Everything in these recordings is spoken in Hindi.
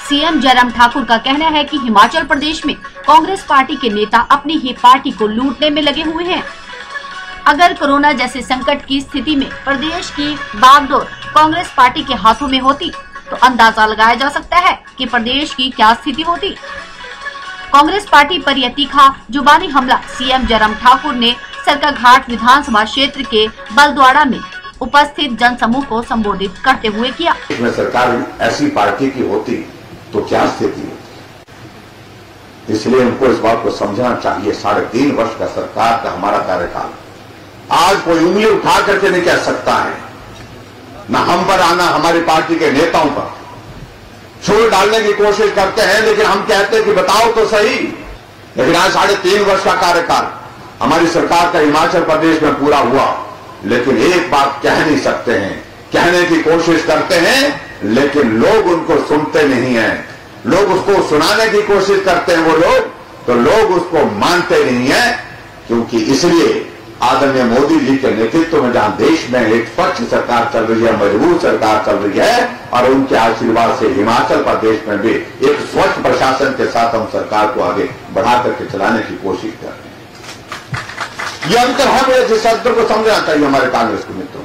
सीएम जयराम ठाकुर का कहना है कि हिमाचल प्रदेश में कांग्रेस पार्टी के नेता अपनी ही पार्टी को लूटने में लगे हुए हैं। अगर कोरोना जैसे संकट की स्थिति में प्रदेश की बागडोर कांग्रेस पार्टी के हाथों में होती तो अंदाजा लगाया जा सकता है कि प्रदेश की क्या स्थिति होती। कांग्रेस पार्टी पर यह तीखा जुबानी हमला सीएम जयराम ठाकुर ने सरकाघाट विधानसभा क्षेत्र के बलद्वाड़ा में उपस्थित जनसमूह को संबोधित करते हुए किया। इसमें सरकार ऐसी पार्टी की होती तो क्या स्थिति होती, इसलिए उनको इस बात को समझना चाहिए। 3.5 वर्ष का सरकार का हमारा कार्यकाल, आज कोई उंगली उठा करके नहीं कह सकता है, न हम पर आना हमारी पार्टी के नेताओं पर छोड़ डालने की कोशिश करते हैं, लेकिन हम कहते हैं कि बताओ तो सही। लेकिन आज 3.5 वर्ष का कार्यकाल हमारी सरकार का हिमाचल प्रदेश में पूरा हुआ, लेकिन एक बात कह नहीं सकते हैं, कहने की कोशिश करते हैं लेकिन लोग उनको सुनते नहीं हैं। लोग उसको सुनाने की कोशिश करते हैं वो लोग, तो लोग उसको मानते नहीं हैं। क्योंकि इसलिए आदरणीय मोदी जी के नेतृत्व में जहां देश में एक स्वच्छ सरकार चल रही है, मजबूत सरकार चल रही है, और उनके आशीर्वाद से हिमाचल प्रदेश में भी एक स्वच्छ प्रशासन के साथ हम सरकार को आगे बढ़ा करके चलाने की कोशिश कर रहे हैं। यह अंतर है जिस अंतर को समझना चाहिए हमारे कांग्रेस के मित्रों।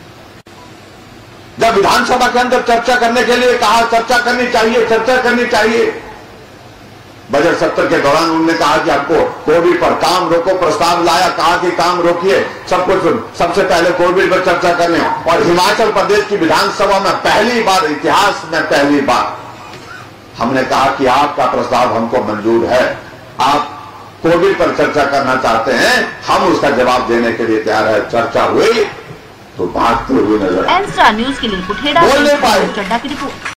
जब विधानसभा के अंदर चर्चा करने के लिए कहा, चर्चा करनी चाहिए। बजट सत्र के दौरान उन्होंने कहा कि आपको कोविड पर काम रोको, प्रस्ताव लाया, कहा कि काम रोकिए, सब कुछ सबसे पहले कोविड पर चर्चा करने। और हिमाचल प्रदेश की विधानसभा में पहली बार, इतिहास में पहली बार हमने कहा कि आपका प्रस्ताव हमको मंजूर है, आप कोविड पर चर्चा करना चाहते हैं, हम उसका जवाब देने के लिए तैयार है। चर्चा हुई तो भागते हुए नजर एन स्टार न्यूज के लिए कुठेड़ा बोल नहीं पाए। चड्डा की रिपोर्ट।